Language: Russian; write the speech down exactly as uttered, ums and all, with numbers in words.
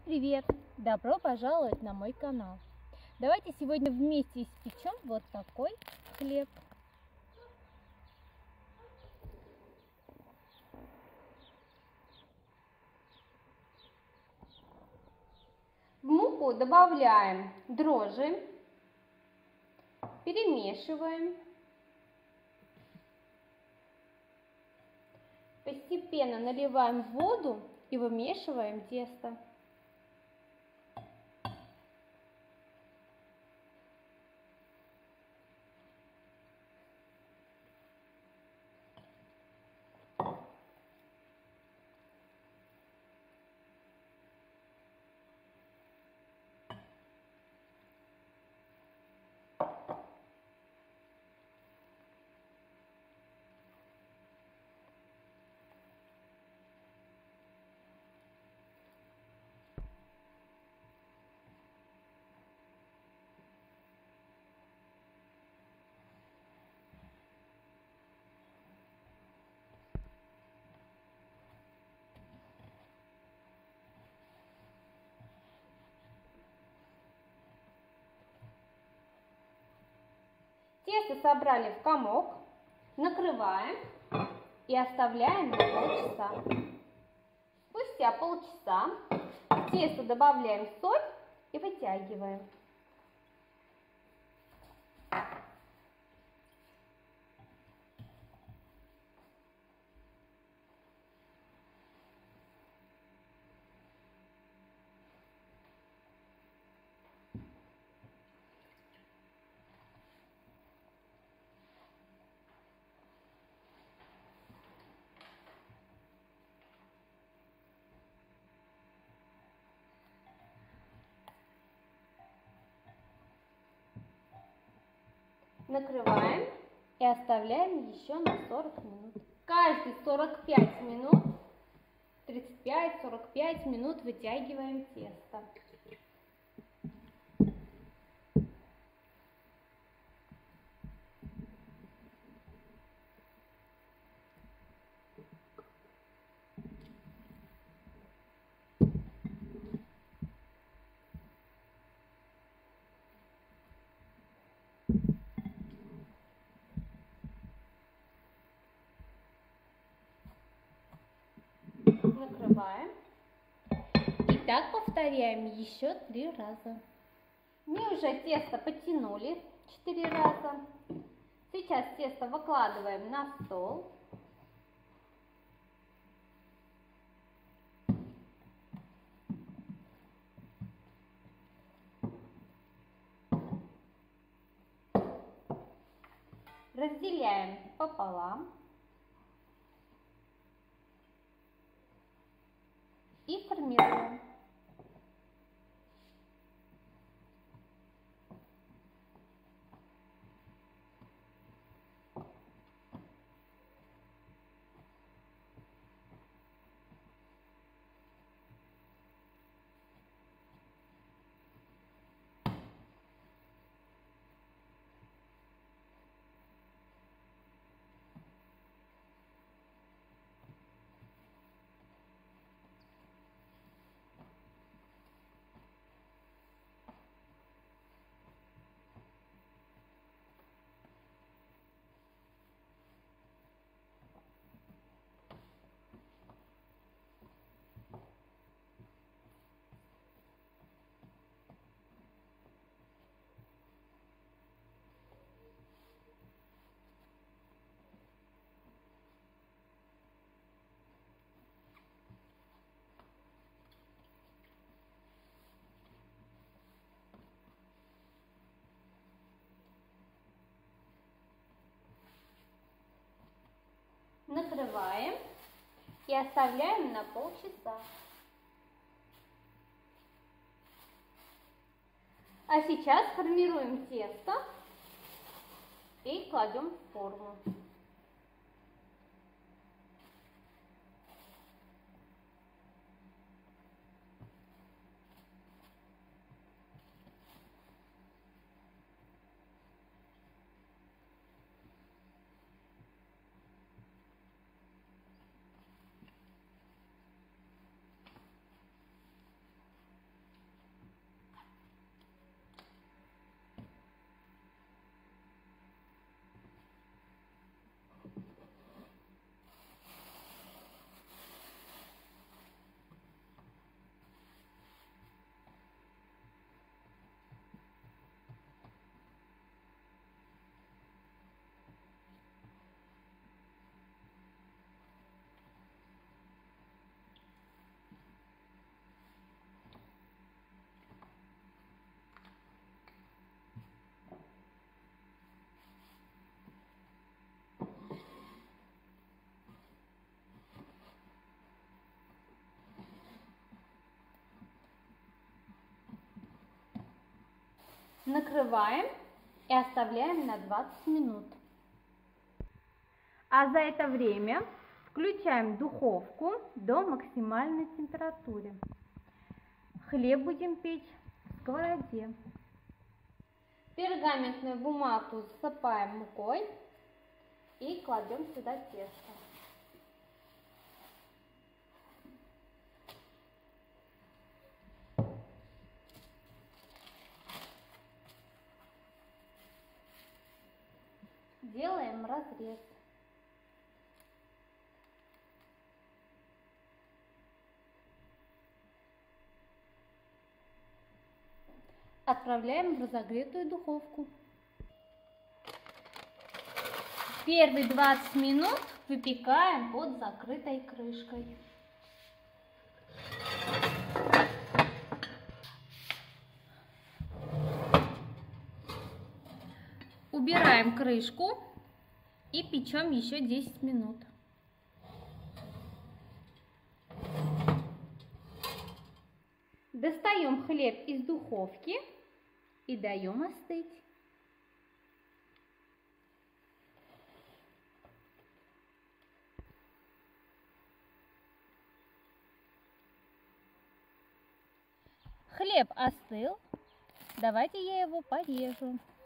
Привет! Добро пожаловать на мой канал. Давайте сегодня вместе испечем вот такой хлеб. В муку добавляем дрожжи, перемешиваем. Постепенно наливаем воду и вымешиваем тесто. Тесто собрали в комок, накрываем и оставляем на полчаса. Спустя полчаса в тесто добавляем соль и вытягиваем. Накрываем и оставляем еще на сорок минут. Каждые сорок пять минут, тридцать пять сорок пять минут вытягиваем тесто. Накрываем. И так повторяем еще три раза. Мы уже тесто подтянули четыре раза. Сейчас тесто выкладываем на стол. Разделяем пополам. И формируем. Накрываем и оставляем на полчаса. А сейчас формируем тесто и кладем в форму. Накрываем и оставляем на двадцать минут. А за это время включаем духовку до максимальной температуры. Хлеб будем печь в сковороде. Пергаментную бумагу засыпаем мукой и кладем сюда тесто. Делаем разрез. Отправляем в разогретую духовку. Первые двадцать минут выпекаем под закрытой крышкой. Убираем крышку и печем еще десять минут. Достаем хлеб из духовки и даем остыть. Хлеб остыл. Давайте я его порежу.